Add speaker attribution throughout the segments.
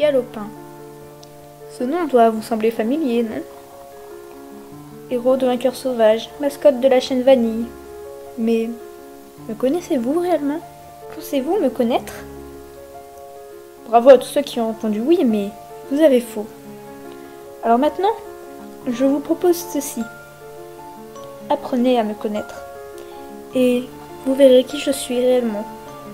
Speaker 1: Galopin. Ce nom doit vous sembler familier, non? Héros de vainqueur sauvage, mascotte de la chaîne Vanille. Mais me connaissez-vous réellement? Pensez-vous me connaître? Bravo à tous ceux qui ont répondu oui, mais vous avez faux. Alors maintenant, je vous propose ceci. Apprenez à me connaître. Et vous verrez qui je suis réellement.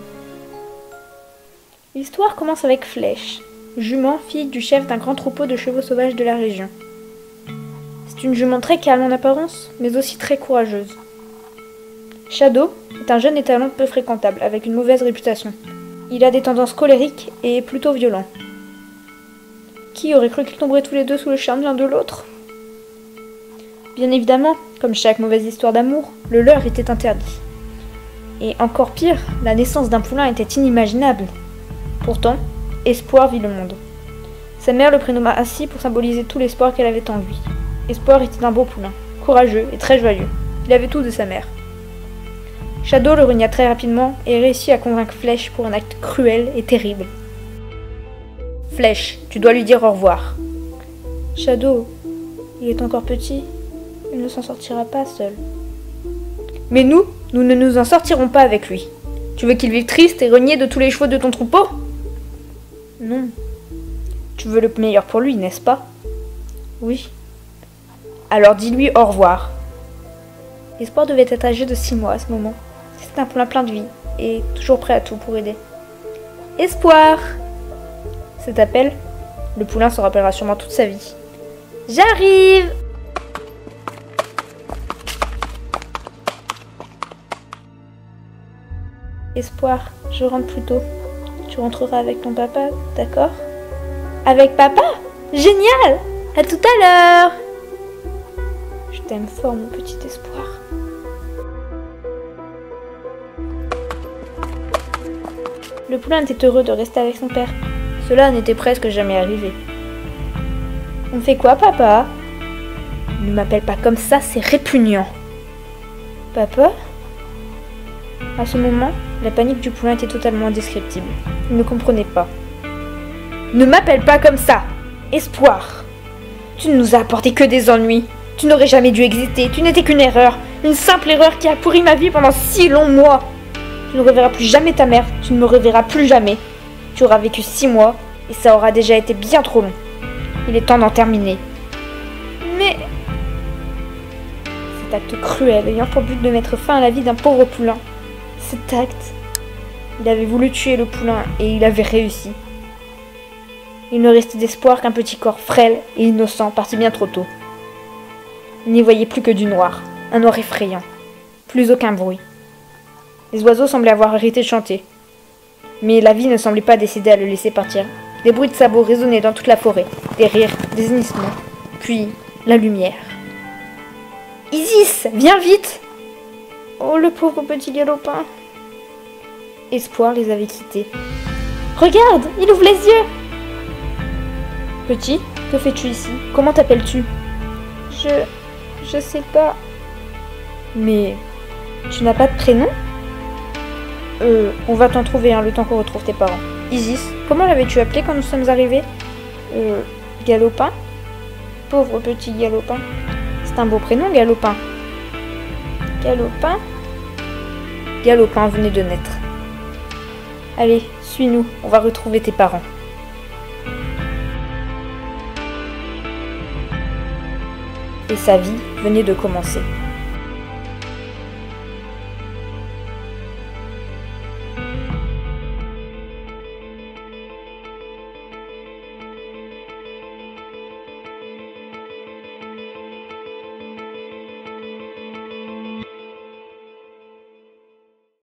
Speaker 1: L'histoire commence avec Flèche, jument fille du chef d'un grand troupeau de chevaux sauvages de la région. C'est une jument très calme en apparence, mais aussi très courageuse. Shadow est un jeune étalon peu fréquentable, avec une mauvaise réputation. Il a des tendances colériques et est plutôt violent. Qui aurait cru qu'ils tomberaient tous les deux sous le charme l'un de l'autre? Bien évidemment, comme chaque mauvaise histoire d'amour, le leur était interdit. Et encore pire, la naissance d'un poulain était inimaginable. Pourtant, Espoir vit le monde. Sa mère le prénomma ainsi pour symboliser tout l'espoir qu'elle avait en lui. Espoir était un beau poulain, courageux et très joyeux. Il avait tout de sa mère. Shadow le renia très rapidement et réussit à convaincre Flèche pour un acte cruel et terrible. Flèche, tu dois lui dire au revoir. Shadow, il est encore petit. Il ne s'en sortira pas seul. Mais nous ne nous en sortirons pas avec lui. Tu veux qu'il vive triste et renié de tous les chevaux de ton troupeau? Non. Tu veux le meilleur pour lui, n'est-ce pas? Oui. Alors dis-lui au revoir. Espoir devait être âgé de 6 mois à ce moment. C'était un poulain plein de vie et toujours prêt à tout pour aider. Espoir! Cet appel, le poulain s'en rappellera sûrement toute sa vie. J'arrive! Espoir, je rentre plus tôt. Tu rentreras avec ton papa, d'accord? Avec papa? Génial! À tout à l'heure! Je t'aime fort, mon petit espoir. Le poulain était heureux de rester avec son père. Cela n'était presque jamais arrivé. On fait quoi, papa? Ne m'appelle pas comme ça, c'est répugnant. Papa? À ce moment, la panique du poulain était totalement indescriptible. Il ne comprenait pas. Ne m'appelle pas comme ça! Espoir! Tu ne nous as apporté que des ennuis. Tu n'aurais jamais dû exister. Tu n'étais qu'une erreur. Une simple erreur qui a pourri ma vie pendant si longs mois. Tu ne reverras plus jamais ta mère. Tu ne me reverras plus jamais. Tu auras vécu 6 mois et ça aura déjà été bien trop long. Il est temps d'en terminer. Mais... Cet acte cruel ayant pour but de mettre fin à la vie d'un pauvre poulain. Cet acte... Il avait voulu tuer le poulain et il avait réussi. Il ne restait d'espoir qu'un petit corps frêle et innocent parti bien trop tôt. Il n'y voyait plus que du noir, un noir effrayant. Plus aucun bruit. Les oiseaux semblaient avoir arrêté de chanter. Mais la vie ne semblait pas décidée à le laisser partir. Des bruits de sabots résonnaient dans toute la forêt, des rires, des hennissements, puis la lumière. « Isis, viens vite !» Oh, le pauvre petit galopin. Espoir les avait quittés. « Regarde, il ouvre les yeux !»« Petit, que fais-tu ici? Comment t'appelles-tu ?»« Je sais pas. »« Mais tu n'as pas de prénom ?»« On va t'en trouver un le temps qu'on retrouve tes parents. Isis, comment l'avais-tu appelé quand nous sommes arrivés ? Galopin ? Pauvre petit Galopin. C'est un beau prénom, Galopin. Galopin ? Galopin venait de naître. Allez, suis-nous, on va retrouver tes parents. Et sa vie venait de commencer.